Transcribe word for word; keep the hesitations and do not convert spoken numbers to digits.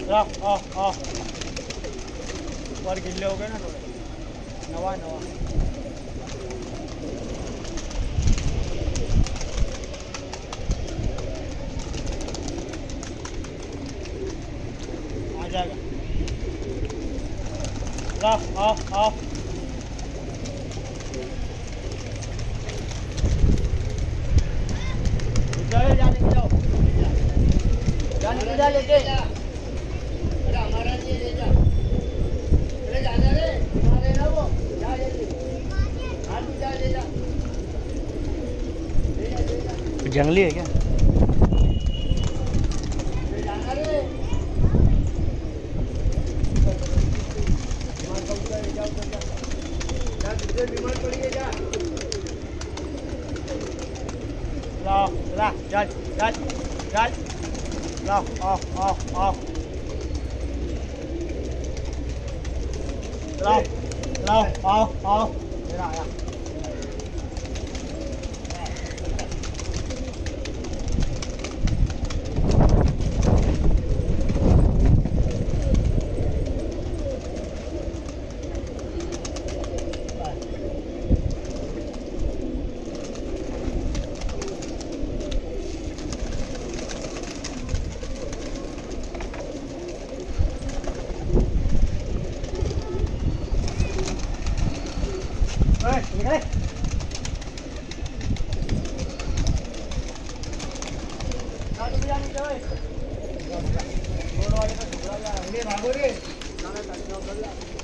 रहा आ आ और गिल्ले हो गए ना थोड़े। नवा नवा आ जाएगा। रहा आ आ जाओ जाने जाओ जाने जा लेके जा। अरे हमारा जी ले जा। अरे जाना रे हमारे ना वो जा ले हां तू जा ले जा ले जा ले जा। जंगली है क्या? ले जाना रे बीमार पड़ गया ले जाओ जा जा तुझे बीमार पड़ गया जा। ला ला जा जा जा ला आ आ आ ला ला आ आ मेरा आया। निकले भागो रे